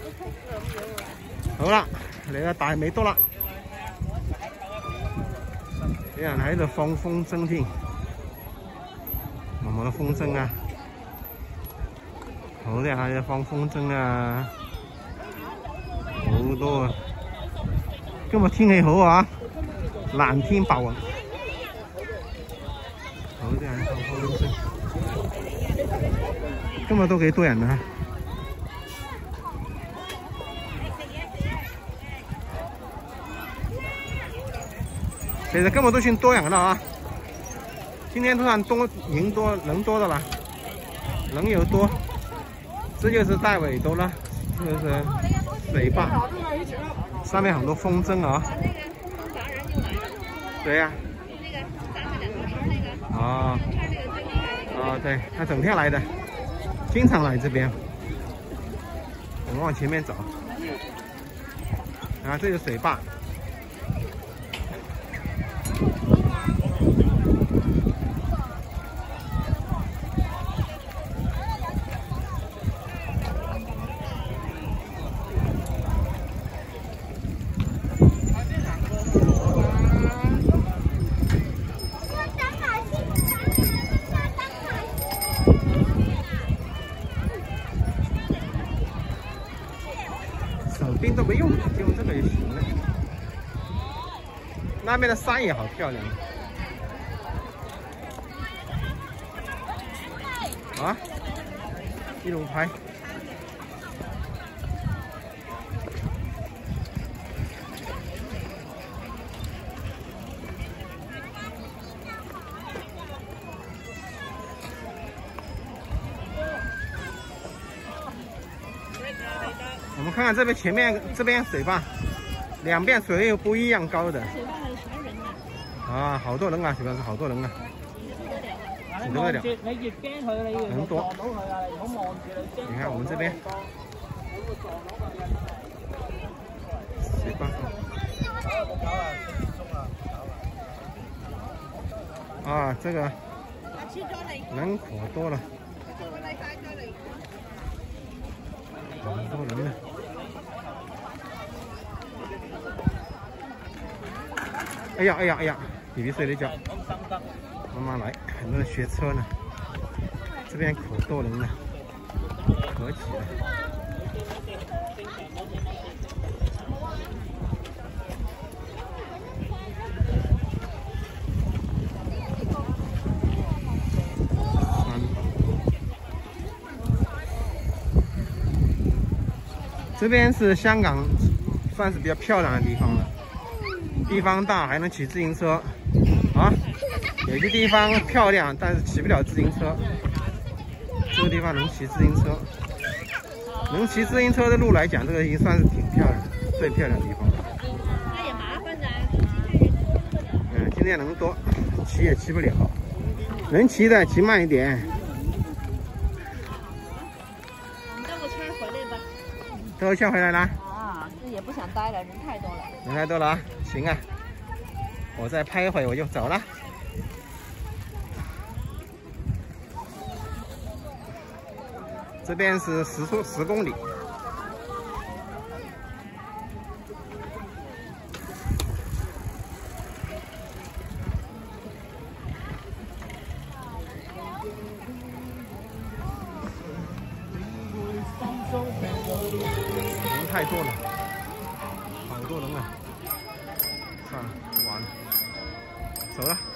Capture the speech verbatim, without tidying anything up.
好啦，嚟到大尾篤啦，有人喺度放風箏添，望望啲風箏啊，好多人喺度放風箏啊，好多啊！今日天氣好啊，藍天白雲，好多人放風箏，今日都幾多人啊！ 其實今日都算多人了啊！今天算多人多人多的了，人又多。這就是大尾篤了，這就是水壩，上面很多風箏啊。對呀、啊。哦。哦，對，他整天來的，經常來這邊。我們往前面走。啊，這就是水壩。 手柄都没用，就用这个就行了。那边的山也好漂亮啊！一路拍。我们看看这边前面这边水坝，两边水位不一样高的。水坝还有什么人啊？啊，好多人啊，水坝是好多人啊，挤得不得了。你越驚佢，你越撞到佢啊！你唔好望住你。你看我們這邊，水坝。啊，這個人可多了。 很多人呢。哎呀哎呀哎呀！比比睡了一觉，慢慢来，很多人学车呢。这边可多人了，可挤了。这边是香港，算是比较漂亮的地方了。地方大，还能骑自行车，啊，有些地方漂亮，但是骑不了自行车。这个地方能骑自行车，能骑自行车的路来讲，这个已经算是挺漂亮的，最漂亮的地方了。那也麻烦的。嗯，今天人多，骑也骑不了，能骑的骑慢一点。 兜一圈回来啦！啊，这也不想待了，人太多了。人太多了啊！行啊，我再拍一会我就走了。这边是时速十公里。人太多了，好多人啊！算了，不玩了，走了。